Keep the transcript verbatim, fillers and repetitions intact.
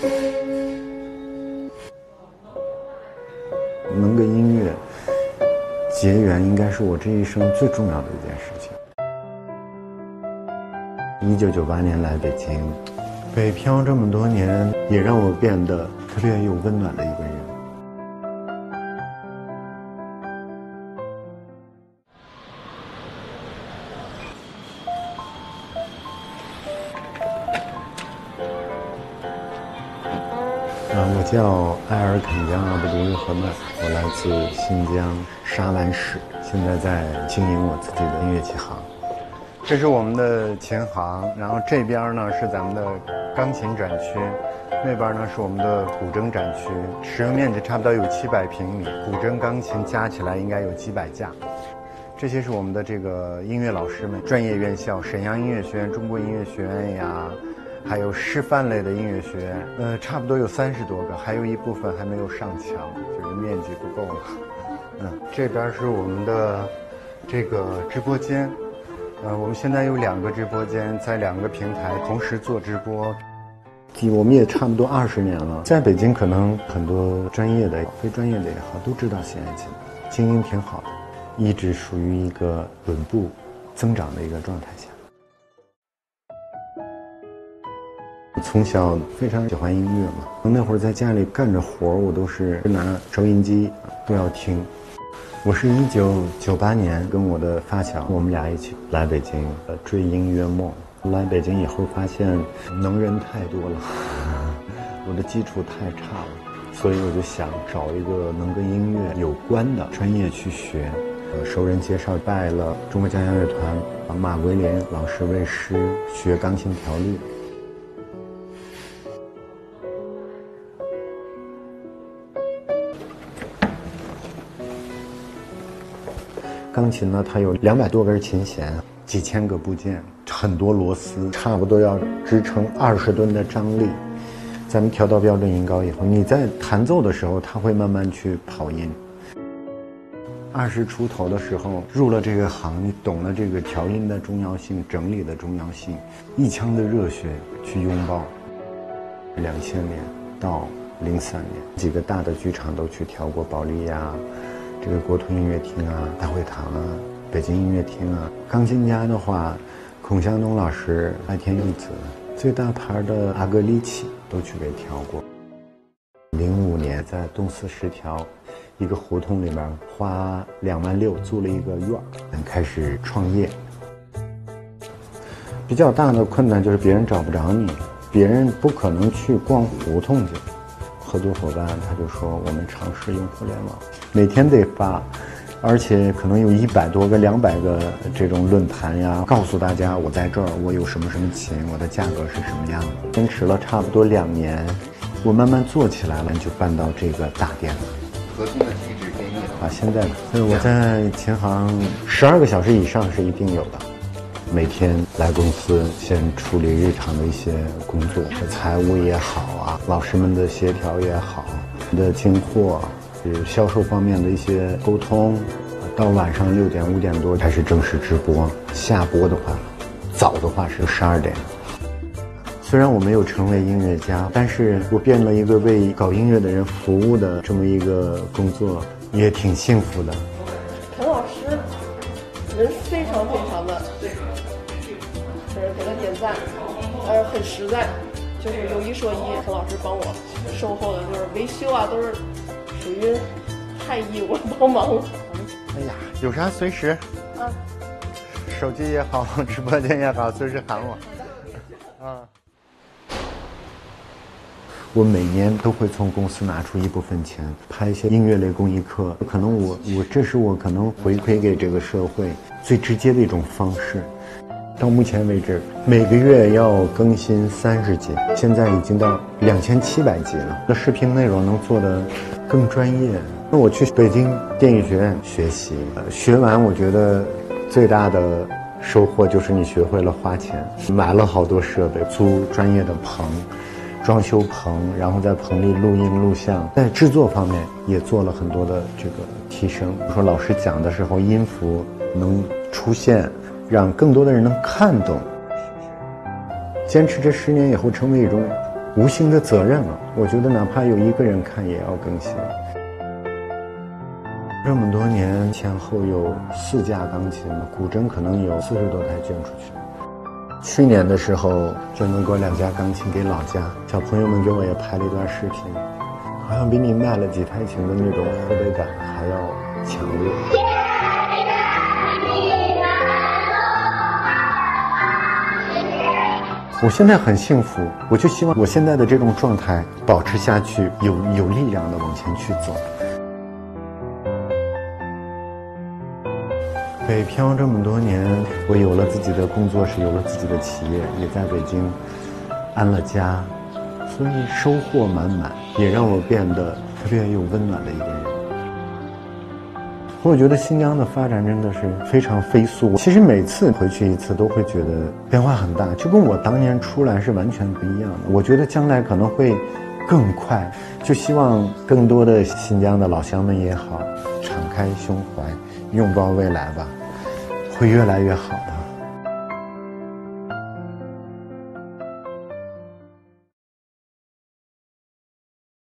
能跟音乐结缘，应该是我这一生最重要的一件事情。一九九八年来北京，北漂这么多年，也让我变得特别有温暖的一个人。啊，我叫埃尔肯江阿布杜日赫曼，我来自新疆沙湾市，现在在经营我自己的音乐器行。这是我们的琴行，然后这边呢是咱们的钢琴展区，那边呢是我们的古筝展区，使用面积差不多有七百平米，古筝、钢琴加起来应该有几百架。这些是我们的这个音乐老师们，专业院校，沈阳音乐学院、中国音乐学院呀。还有师范类的音乐学院，呃，差不多有三十多个，还有一部分还没有上墙，就是面积不够了。嗯，这边是我们的这个直播间，呃，我们现在有两个直播间，在两个平台同时做直播。我们也差不多二十年了，在北京可能很多专业的、非专业的也好，都知道弦乐琴，经营挺好的，一直属于一个稳步增长的一个状态下。从小非常喜欢音乐嘛，那会儿在家里干着活我都是拿收音机都要听。我是一九九八年跟我的发小，我们俩一起来北京，呃，追音乐梦。来北京以后发现能人太多了，我的基础太差了，所以我就想找一个能跟音乐有关的专业去学。呃，熟人介绍拜了中国交响乐团马桂林老师为师学钢琴调律。钢琴呢，它有两百多根琴弦，几千个部件，很多螺丝，差不多要支撑二十吨的张力。咱们调到标准音高以后，你在弹奏的时候，它会慢慢去跑音。二十出头的时候入了这个行，你懂了这个调音的重要性，整理的重要性，一腔的热血去拥抱。两千年到零三年，几个大的剧场都去调过，保利呀。这个国图音乐厅啊，大会堂啊，北京音乐厅啊，钢琴家的话，孔祥东老师、爱田裕子，最大牌的阿格里奇都去给调过。零五年在东四十条一个胡同里边，花两万六租了一个院儿，开始创业。比较大的困难就是别人找不着你，别人不可能去逛胡同去。合作伙伴他就说我们尝试用互联网，每天得发，而且可能有一百多个、两百个这种论坛呀，告诉大家我在这儿，我有什么什么琴，我的价格是什么样的。坚持了差不多两年，我慢慢做起来了，就搬到这个大店了。合同的机制给你啊，现在所以我在琴行十二个小时以上是一定有的。每天来公司先处理日常的一些工作，财务也好啊，老师们的协调也好，的进货，就是销售方面的一些沟通，到晚上六点五点多开始正式直播，下播的话，早的话是十二点。虽然我没有成为音乐家，但是我变了一个为搞音乐的人服务的这么一个工作，也挺幸福的。 陈老师人非常非常的。就是给他点赞，呃，很实在，就是有一说一，陈老师帮我售后的就是维修啊，都是属于太义务帮忙了。 哎呀，有啥随时啊，手机也好，直播间也好，随时喊我。啊，我每年都会从公司拿出一部分钱拍一些音乐类公益课，可能我我这是我可能回馈给这个社会最直接的一种方式。到目前为止，每个月要更新三十集，现在已经到两千七百集了。那视频内容能做得更专业。那我去北京电影学院学习，呃，学完我觉得最大的收获就是你学会了花钱，买了好多设备，租专业的棚，装修棚，然后在棚里录音录像，在制作方面也做了很多的这个提升。比如说老师讲的时候，音符能出现。让更多的人能看懂。坚持这十年以后，成为一种无形的责任了。我觉得哪怕有一个人看，也要更新。这么多年前后有四架钢琴，古筝可能有四十多台捐出去。去年的时候捐赠过两架钢琴给老家，小朋友们给我也拍了一段视频，好像比你卖了几台琴的那种获得感还要强烈。我现在很幸福，我就希望我现在的这种状态保持下去，有有力量的往前去走。北漂这么多年，我有了自己的工作室，有了自己的企业，也在北京安了家，所以收获满满，也让我变得特别有温暖的一个人。我觉得新疆的发展真的是非常飞速，其实每次回去一次都会觉得变化很大，就跟我当年出来是完全不一样的。我觉得将来可能会更快，就希望更多的新疆的老乡们也好，敞开胸怀，拥抱未来吧，会越来越好的。